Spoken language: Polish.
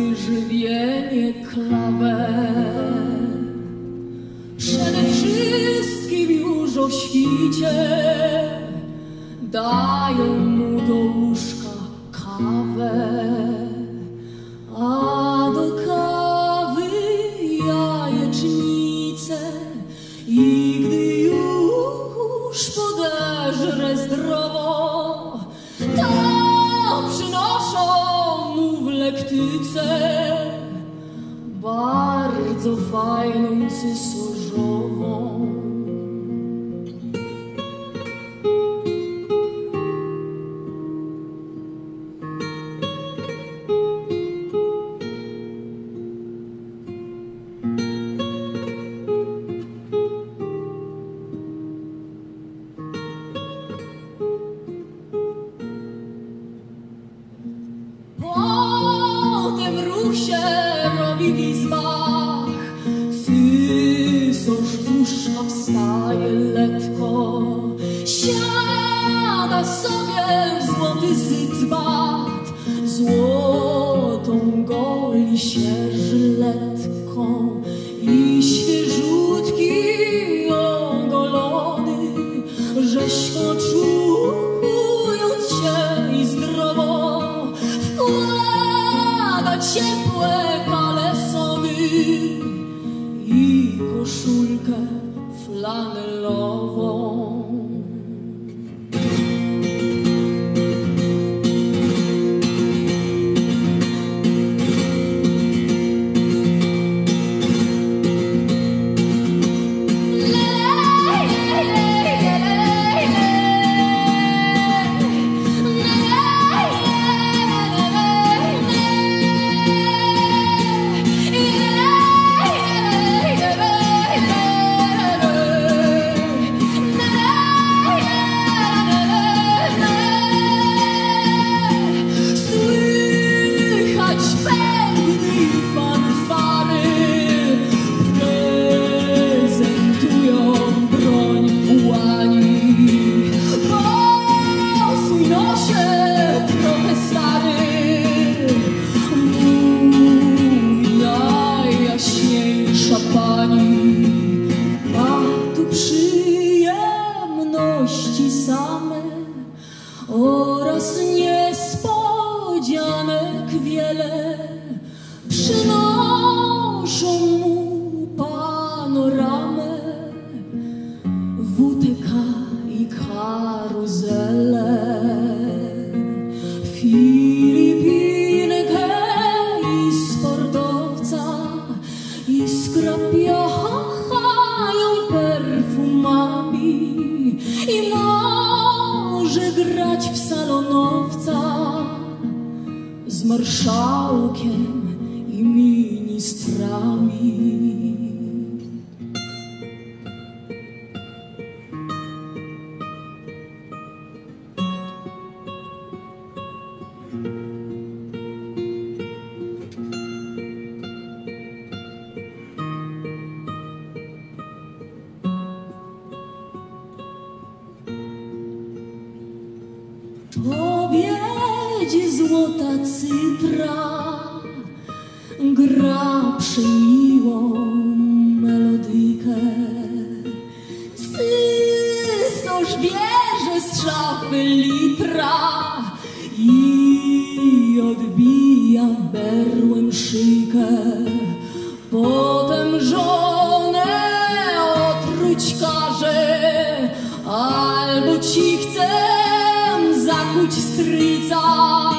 gdy żywienie klawę. Przede wszystkim już o świcie dają mu do łóżka kawę, a do kawy jajecznicę, i gdy już podeżre zdrowo, to przynoszą mu w lektyce bardzo fajną cysorzową. Potem ruch się robi w izbach, cysarz z łóżka wstaje letko, siada sobie w złoty zycbat, złotą goli się żyletką i świeżutki ogolony, rzeźko czując się i zdrowo wkłada ciepłe kalesony i koszulkę flanelową. Same oraz niespodzianek wiele przynoszą mu panoramę, WTK i karuzelę, Filipinkę i sportowca, i skrapiają perfumami, i może grać w salonowca z marszałkiem i ministrami. W obiedzie złota cytra gra przemiłą melodykę. Cysarz bierze z szafy litra i odbija berłem szyjkę. Potem żonę otruć każe, albo ci chce zakuć stryjca.